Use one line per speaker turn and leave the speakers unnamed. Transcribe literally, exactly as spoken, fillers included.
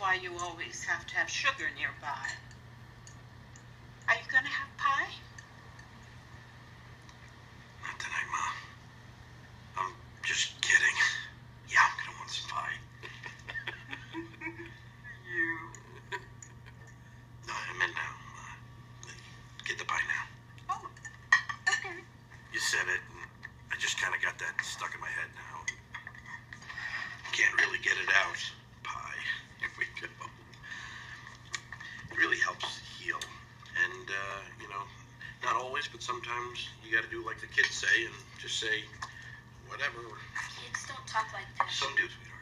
why you always have to have sugar nearby. Are you going to have pie?
Not tonight, Ma. I'm just kidding. Yeah, I'm going to want some pie.
You.
No, I meant now. Uh, get the pie now.
Oh, okay.
You said it, and I just kind of got that stuck in my head now. Can't really get it out. Pie. Here we go. It really helps heal. And, uh, you know, not always, but sometimes you got to do like the kids say and just say, whatever.
Kids don't talk like that.
Some do, sweetheart.